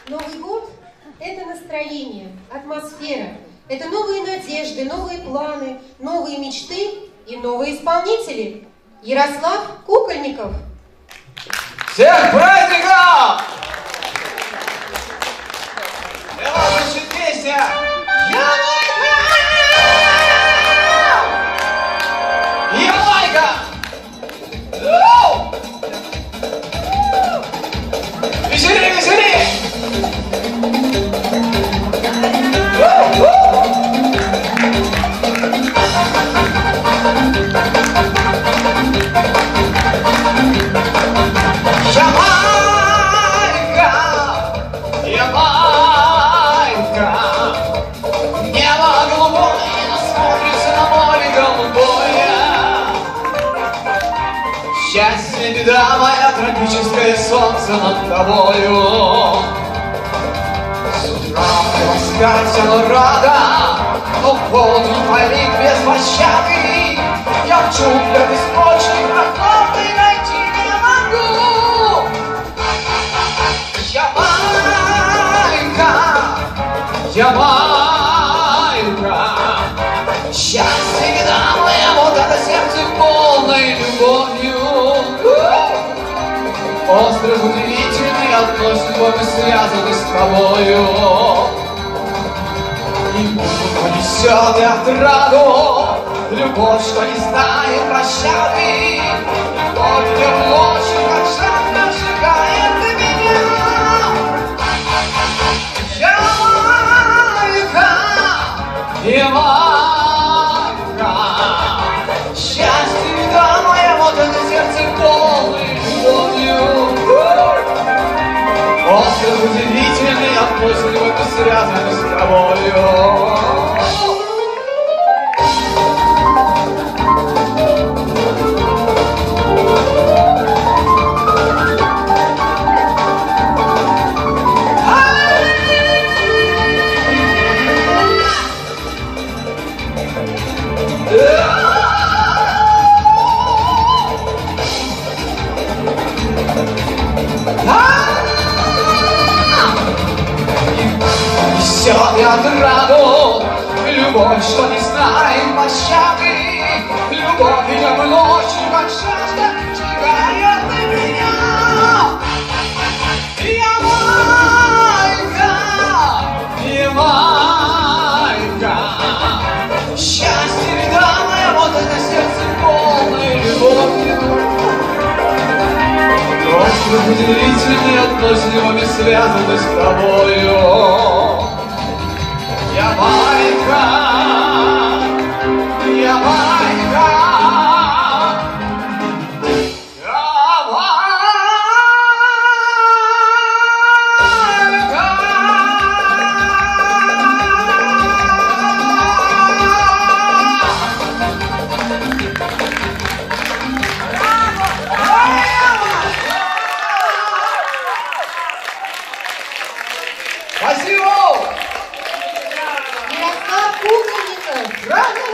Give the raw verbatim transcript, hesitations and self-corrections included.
Новый год – это настроение, атмосфера. Это новые надежды, новые планы, новые мечты и новые исполнители. Ярослав Кукольников. Всех праздников! И вот звучит песня «Ямайка! Ямайка!» Весели, весели! Счастье, беда моя, тропическое солнце над тобою. С утра ласкать оно рада, но в полдень палит без пощады. Я в джунглях источник прохладный найти не могу. Ямайка, Ямайка, счастье, беда моя, вот это сердце полной любовью. Остров удивительный, одной судьбой мы связаны с тобою. И музыку несет и отраду, любовь, что не знает пощады. Любовь, где площадь, как жарко сжигает меня. Ямайка, Ямайка, счастье, беда моя, вот это сердце полной любовью. Остров удивительный, одной судьбой мы связаны с тобою. Несет и отраду, любовь, что не знает пощады. Любовь идем ночью, как жажда, сжигает меня. Ямайка, Ямайка, счастье, беда моя, вот это сердце полной любовью. Остров удивительный, одной судьбой связаны с тобою. Ямайка, Ямайка, Ярослав Кукольников.